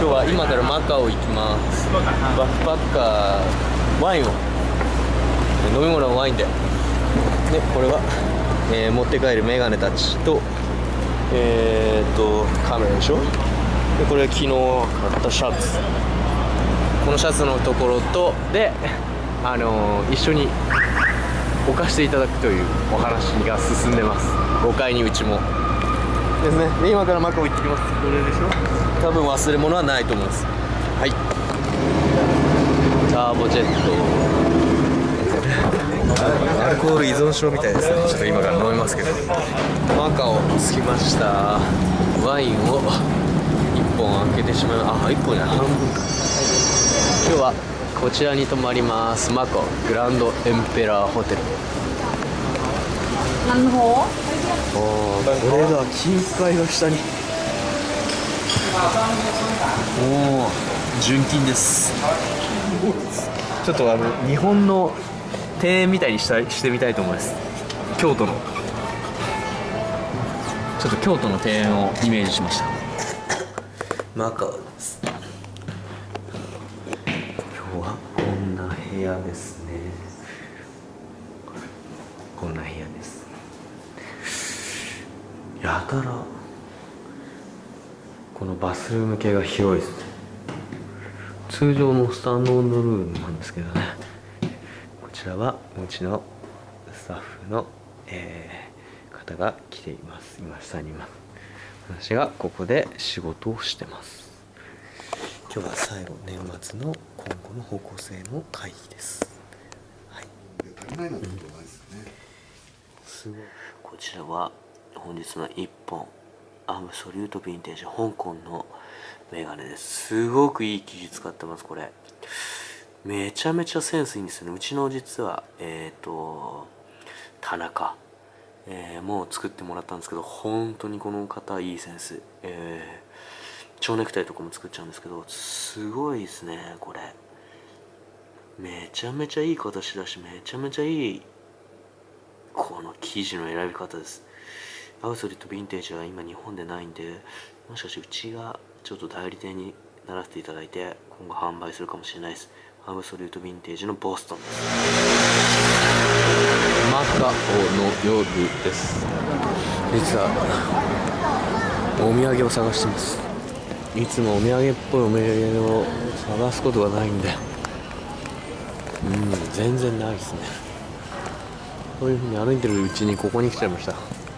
今日は今からマカオ行きます。バックパッカーワインを飲み物はワインで、でこれは、持って帰るメガネたちとカメラでしょ。でこれ昨日買ったシャツ、このシャツのところとで一緒に置かせていただくというお話が進んでます。5階にうちもですね。で今からマカオ行ってきます。これでしょ。多分忘れ物はないと思います。はい、ターボジェット、アルコール依存症みたいですね。ちょっと今から飲みますけど、マカオ着きました。ワインを1本開けてしまいます。1本じゃ半分か。今日はこちらに泊まります。マカオグランドエンペラーホテル。 何号？ これだ、金塊が下に。純金です。ちょっと日本の庭園みたいにしてみたいと思います。京都のちょっと京都の庭園をイメージしました。マカオです。今日はこんな部屋ですね。こんな部屋です。やたらこのバスルーム系が広いですね。通常のスタンドオンルームなんですけどね。こちらはうちのスタッフの、方が来ています。今下にいます。私がここで仕事をしてます。今日は最後、年末の今後の方向性の会議です。はい。すごい。こちらは本日の1本アブソリュートヴィンテージ香港のメガネです。すごくいい生地使ってます。これめちゃめちゃセンスいいんですよね。うちの実は田中、もう作ってもらったんですけど、本当にこの方いいセンス、蝶ネクタイとかも作っちゃうんですけど、すごいですね。これめちゃめちゃいい形だし、めちゃめちゃいいこの生地の選び方です。アブソリュートヴィンテージは今日本でないんで、もしかしてうちがちょっと代理店にならせていただいて今後販売するかもしれないです。アブソリュートヴィンテージのボストンです。マカオの夜です。実はお土産を探してます。いつもお土産っぽいお土産を探すことがないんで、全然ないですね。こういうふうに歩いてるうちにここに来ちゃいました。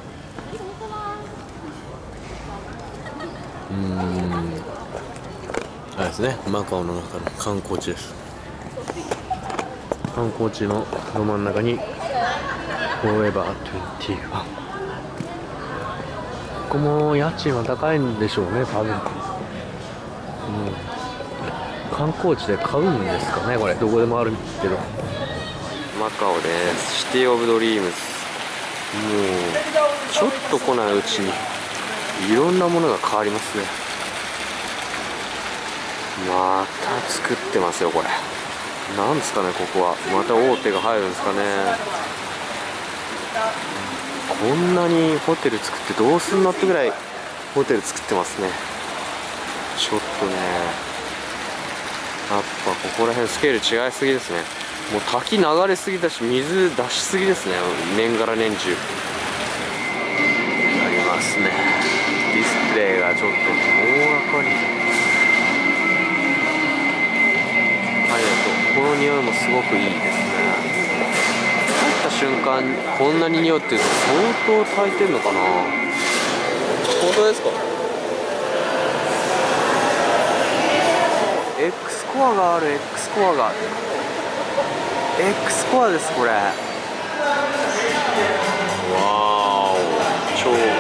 あれですね、マカオの中の観光地です。観光地のど真ん中にフォーエバー21。ここも家賃は高いんでしょうね、多分。観光地で買うんですかね、これ。どこでもあるけど。マカオです。シティオブドリームズ。もうちょっと来ないうちにいろんなものが変わりますね。また作ってますよ、これ。なんですかね、ここは。また大手が入るんですかね。こんなにホテル作ってどうすんのってぐらいホテル作ってますね。ちょっとね、やっぱここら辺スケール違いすぎですね。もう滝流れすぎだし、水出しすぎですね、年がら年中。ありますね。ディスプレイがちょっと大掛かり。この匂いもすごくいいですね。入った瞬間こんなに匂ってると相当炊いてんのかな。本当ですか。 X コアがある。 X コアが X コアですこれ。わーお、超